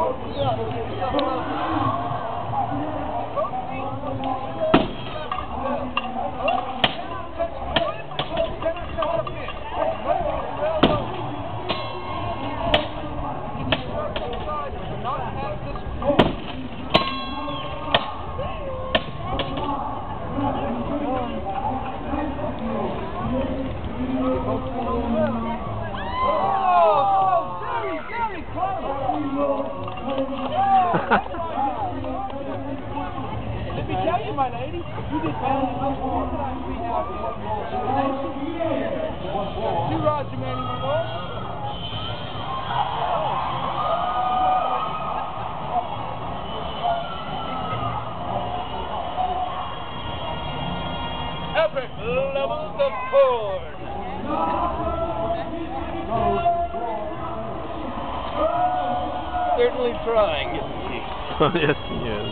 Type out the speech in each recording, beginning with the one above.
Let me tell you, my lady, you did better than most people that I see out here. 2 rods remaining, my lord. Epic levels of chord. Certainly trying, isn't he? Yes, he is.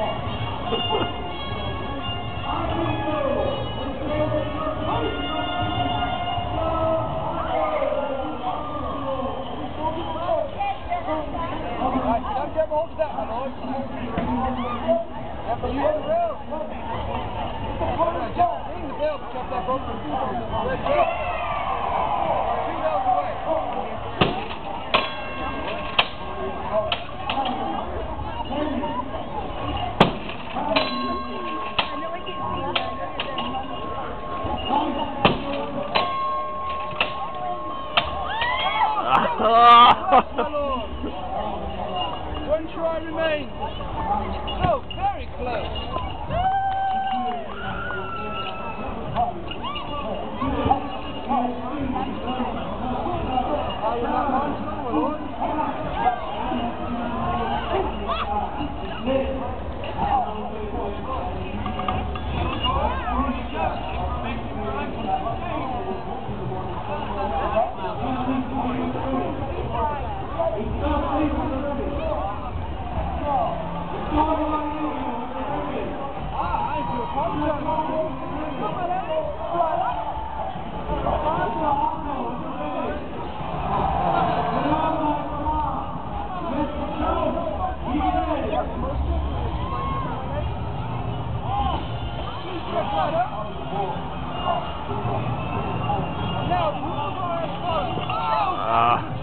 Don't grab hold of that, my lord. After you hit the rail. Ring the bell to jump that boat from 2 red bell. 2 bells away. My lord. 1 try remains. Oh, very close. Are you not mindful, my lord? Now, the rules are as follows.